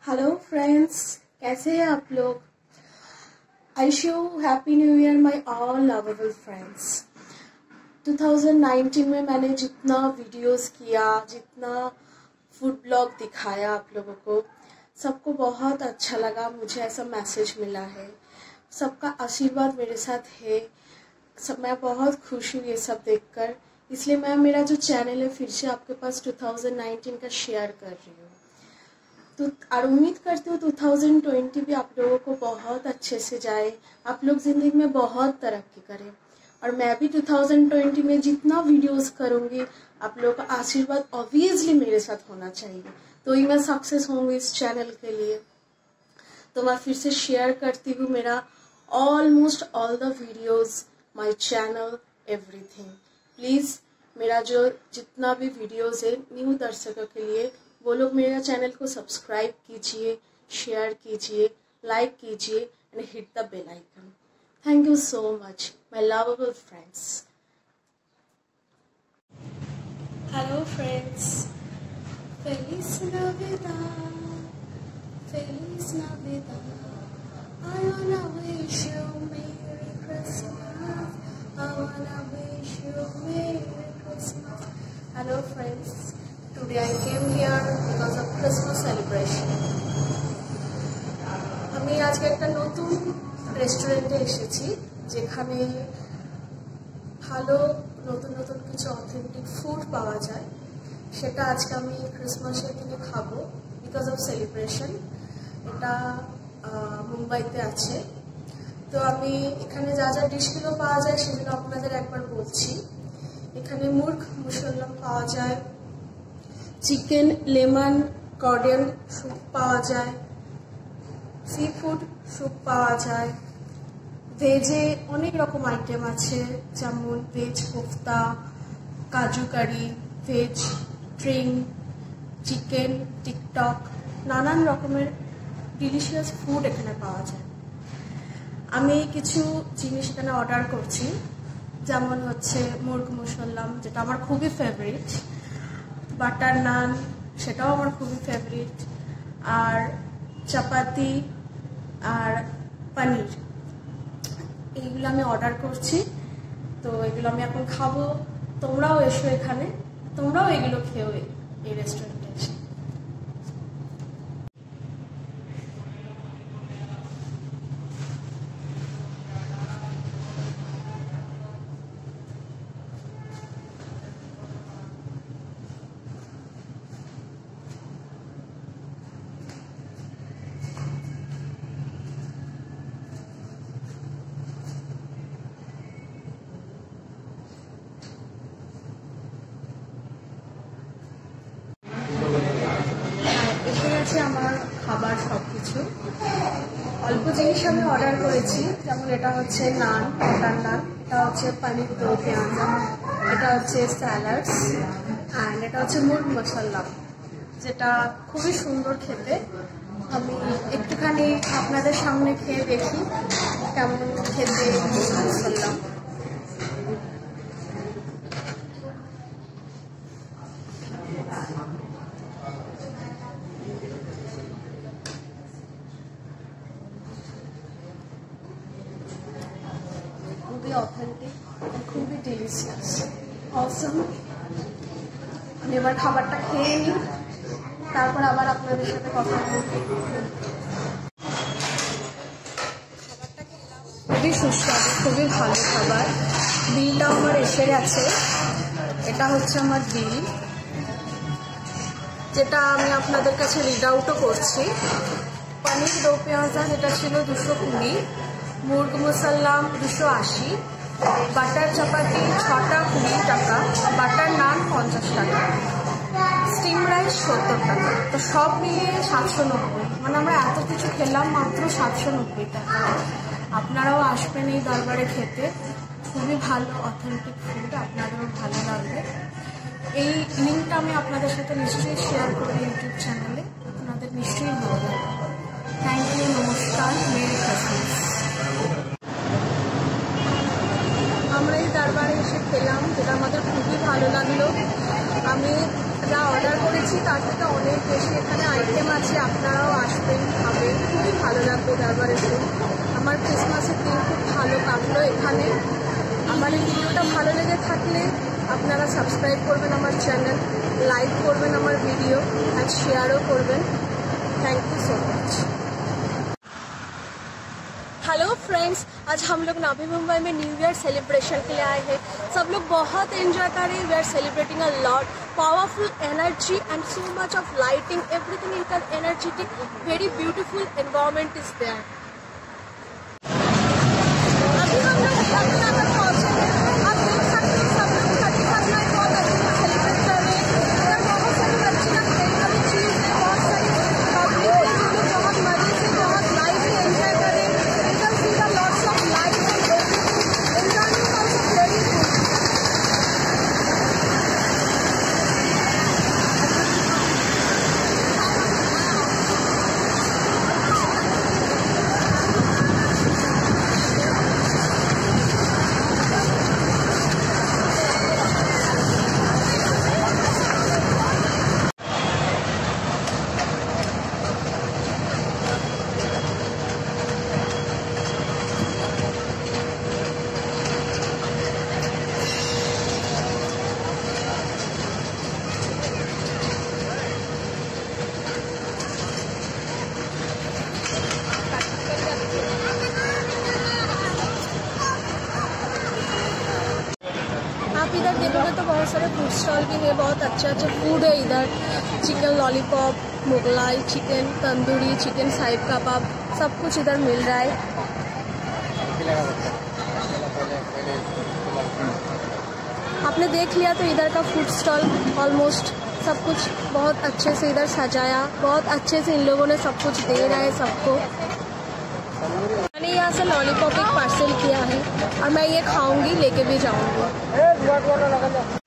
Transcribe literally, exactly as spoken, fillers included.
Hello friends, कैसे हैं आप लोग। I show happy new year my all lovable friends. Two thousand nineteen में मैंने जितना वीडियोस किया, जितना फूड ब्लॉग दिखाया आप लोगों को, सबको बहुत अच्छा लगा। मुझे ऐसा मैसेज मिला है, सबका आशीर्वाद मेरे साथ है। सब मैं बहुत खुश हूँ ये सब देखकर। इसलिए मैं मेरा जो चैनल है फिर से आपके पास टू थाउजेंड नाइनटीन का शेयर कर रही हूँ। तो और उम्मीद करती हूँ टू थाउजेंड ट्वेंटी भी आप लोगों को बहुत अच्छे से जाए, आप लोग ज़िंदगी में बहुत तरक्की करें। और मैं भी टू थाउजेंड ट्वेंटी में जितना वीडियोस करूँगी, आप लोगों का आशीर्वाद ऑब्वियसली मेरे साथ होना चाहिए, तो ही मैं सक्सेस होंगी इस चैनल के लिए। तो मैं फिर से शेयर करती हूँ मेरा almost all the videos, my channel, everything. Please मेरा जो जितना भी वीडियोस है न्यू दर्शकों के लिए, वो लोग मेरा चैनल को सब्सक्राइब कीजिए, शेयर कीजिए, लाइक कीजिए and hit the bell icon. Thank you so much my lovable friends. Hello friends, Feliz Navidad, Feliz Navidad. I wanna wish you Merry Christmas. I wanna wish you Merry Christmas. Hello friends, today I came here because of Christmas celebration. আমি আজকে একটা নতুন রেস্টুরেন্টে এসেছি, যেখানে ভালো নতুন নতুন কিছু অথেন্টিক ফুড পাওয়া যায়। সেটা আজকে আমি ক্রিসমাসের দিনে খাবো বিকজ অফ সেলিব্রেশন। এটা মুম্বাইতে আছে। তো আমি এখানে যা যা ডিশগুলো পাওয়া যায় সেগুলো আপনাদের একবার বলছি। এখানে মুর্গ মুসল্লাম পাওয়া যায়, চিকেন লেমন কর্ডিয়াল স্যুপ পাওয়া যায়, সি ফুড স্যুপ পাওয়া যায়, ভেজে অনেক রকম আইটেম আছে, যেমন veg kofta, kaju curry, veg drink, chicken টিকটক, নানান রকমের ডিলিশিয়াস ফুড এখানে পাওয়া যায়। আমি কিছু জিনিস এখানে অর্ডার করছি, যেমন হচ্ছে মুর্গ মুসল্লাম, যেটা আমার খুবই ফেভারিট, বাটার নান, সেটাও আমার খুবই ফেভারিট, আর চাপাতি আর পনির, এইগুলো আমি অর্ডার করছি। তো এগুলো আমি এখন খাবো। তোমরাও এসো এখানে, তোমরাও এগুলো খেও এই রেস্টুরেন্টে এসে। আমার খাবার সবকিছু অল্প জিনিস আমি অর্ডার করেছি, যেমন এটা হচ্ছে নান, বাটার নান, এটা হচ্ছে পনির দো পেঁয়াজা, এটা হচ্ছে স্যালাডস, অ্যান্ড এটা হচ্ছে মুর্গ মশলা, যেটা খুবই সুন্দর খেতে। আমি একটুখানি আপনাদের সামনে খেয়ে দেখি কেমন খেতে মুর্গ মশলা। খুবই অথেন্টিক, খুবই ডিলিশিয়াস, অসম। আমি এবার খাবারটা খেয়ে নিই, তারপর আবার আপনাদের সাথে কথা বলবো। খাবারটা খেলাম, খুবই সুস্বাদু, খুবই ভালো খাবার। বিলটাও আমার এসে গেছে। এটা হচ্ছে আমার বিল, যেটা আমি আপনাদের কাছে রিড আউটও করছি। পনির দো পেঁয়াজা যেটা ছিল দুশো কুড়ি, মুর্গ মুসল্লাম দুশো আশি, বাটার চাপাতি ছটা কুড়ি টাকা, বাটার নান পঞ্চাশ টাকা, স্টিম রাইস সত্তর টাকা। তো সব মিলিয়ে সাতশো নব্বই, মানে আমরা এত কিছু খেলাম মাত্র সাতশো নব্বই টাকা। আপনারাও আসবেন এই দরবারে খেতে, খুবই ভালো অথেন্টিক ফুড, আপনাদেরও ভালো লাগবে। এই লিঙ্কটা আমি আপনাদের সাথে নিশ্চয়ই শেয়ার করবো ইউটিউব চ্যানেলে, আপনাদের নিশ্চয়ই ভালো লাগবে। থ্যাংক ইউ, নমস্কার, মেরি ক্রিসমাস। আমরা এই দরবারে এসে খেলাম, যেটা আমাদের খুবই ভালো লাগলো। আমি যা অর্ডার করেছি তার থেকে অনেক বেশি এখানে আইটেম আছে, আপনারাও আসুন। আসবেন, খাবেন, খুবই ভালো লাগবে ব্যবহার এসে। আমার ক্রিসমাসের দিন খুব ভালো কাটলো এখানে। আমার এই ভিডিওটা ভালো লেগে থাকলে আপনারা সাবস্ক্রাইব করবেন আমার চ্যানেল, লাইক করবেন আমার ভিডিও অ্যান্ড শেয়ারও করবেন। Thank you so much. Hello friends, आज हम लोग नवी मुंबई में न्यू ईयर सेलिब्रेशन के लिए आए हैं। सब लोग बहुत एंजॉय कर रहे हैं। We are celebrating a lot powerful energy and so much of lighting, everything in that energetic very beautiful environment is there. अभी हम लोग अगर पहुंचे हैं, आप देख सकते हैं सब लोग थर्टी फर्स्ट नाइट बहुत अच्छे से सेलिब्रेट कर रहे हैं। और बहुत सारी बच्चियाँ खेलने वाली चीज़ है, बहुत सारी पब्लिक है जो लोग बहुत मजे से बहुत लाइफ में एंजॉय कर रहे हैं। You can see the lots of light and everything. Enjoyment is also very good. आप इधर देखोगे तो बहुत सारे फूड स्टॉल भी है, बहुत अच्छे अच्छे फूड है इधर। Chicken lollipop, Mughlai chicken, tandoori chicken, side kebab, सब कुछ इधर मिल रहा है। आपने देख लिया तो इधर का फूड स्टॉल ऑलमोस्ट सब कुछ बहुत अच्छे से इधर सजाया, बहुत अच्छे से इन लोगों ने सब कुछ दे रहा है सबको। मैंने यहाँ से लॉलीपॉप एक पार्सल किया है और मैं ये खाऊंगी, लेके भी जाऊंगी।